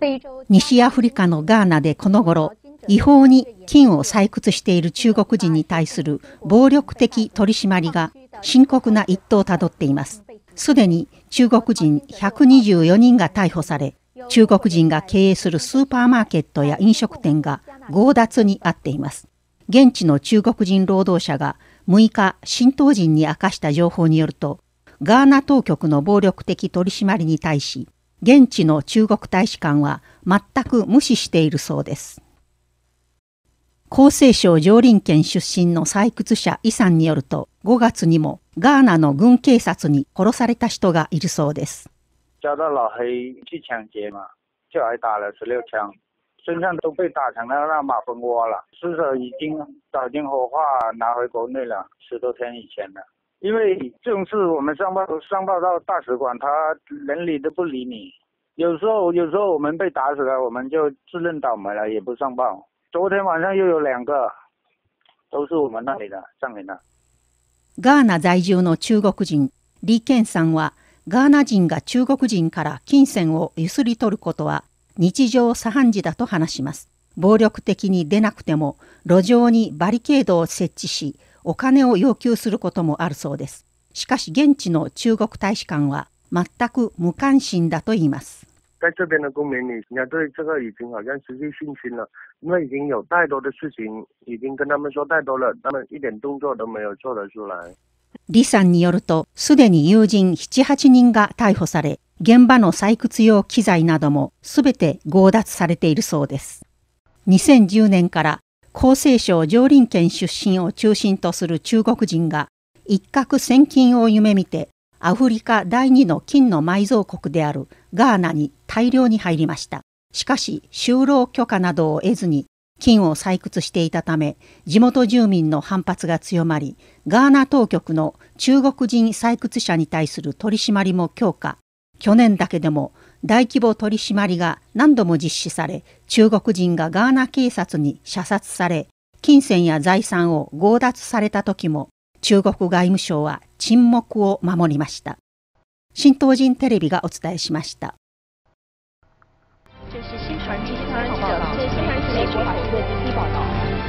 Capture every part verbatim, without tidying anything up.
西アフリカのガーナでこの頃、違法に金を採掘している中国人に対する暴力的取り締まりが深刻な一途をたどっています。すでに中国人ひゃくにじゅうよにんが逮捕され、中国人が経営するスーパーマーケットや飲食店が強奪に遭っています。現地の中国人労働者がむいか新東人に明かした情報によると、ガーナ当局の暴力的取り締まりに対し、現地の中国大使館は全く無視しているそうです。厚生省上林県出身の採掘者イさんによると、ごがつにもガーナの軍警察に殺された人がいるそうです。 叫到老黑去抢劫嘛，就挨打了十六枪，身上都被打成了那马蜂窝了。死者已经早经火化拿回国内了，十多天以前了。因为这种事我们上报上报到大使馆，他连理都不理你。有时候有时候我们被打死了，我们就自认倒霉了，也不上报。昨天晚上又有两个，都是我们那里的上人的。 ガーナ在住の中国人李健さんは、ガーナ人が中国人から金銭をゆすり取ることは日常茶飯事だと話します。暴力的に出なくても路上にバリケードを設置し、お金を要求することもあるそうです。しかし現地の中国大使館は全く無関心だと言います。 在这边的公民，你应该对这个已经好像失去信心了，因为已经有太多的事情，已经跟他们说太多了，他们一点动作都没有做得出来。 李さんによると、すでに友人ななはちにんが逮捕され、現場の採掘用機材などもすべて強奪されているそうです。にせんじゅうねんから厚生省上林県出身を中心とする中国人が一攫千金を夢見て、アフリカ第二の金の埋蔵国であるガーナに大量に入りました。しかし就労許可などを得ずに金を採掘していたため、地元住民の反発が強まり、ガーナ当局の中国人採掘者に対する取り締まりも強化。去年だけでも大規模取り締まりが何度も実施され、中国人がガーナ警察に射殺され、金銭や財産を強奪された時も、中国外務省は沈黙を守りました。新東人テレビがお伝えしました。 这是新传记新传记者，这是新传记美国法庭的第一报道。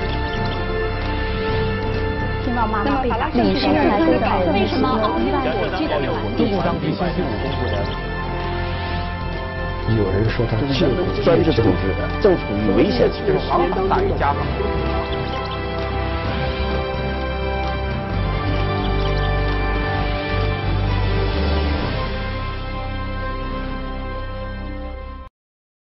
听到妈妈被打，美神来追讨，为什么奥利万国际的传递？当地星期五公布的。 有人说他就是专制统治的，正处于危险期，这是防大于家嘛。